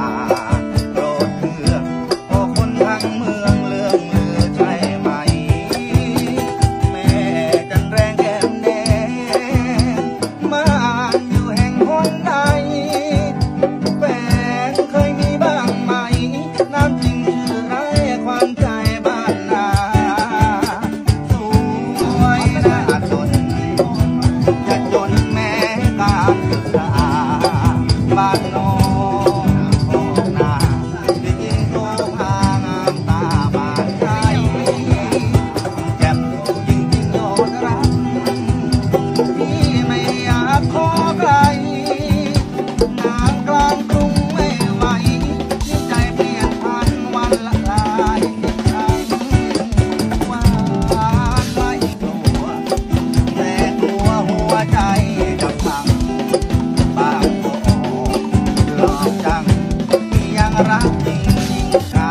โปรดเถื่อนโอ้คนทั้งเมืองเลื่องลือใช่ไหมแม่จันแรงแก้มแดงมาอยู่แห่งหนใดแฟนเคยมีบ้างไหมน้ำจริงชื่อไรควันใจบ้านนาสวยน่าจนจะจนแม้การศึกษาบ้านนอกออกนาได้ยินโตพางามตาบ้านใจแจ่มยิ่งยิ่งยอดรักพี่ไม่อยากขอไกลงานกลางกรุงไม่ไหวที่ใจเปลี่ยนพันวันละหลายครั้งหวานไม่กลัวแต่กลัวหัวใจจะพังบางก็หลอกจังที่ยังรักจริงจริงชา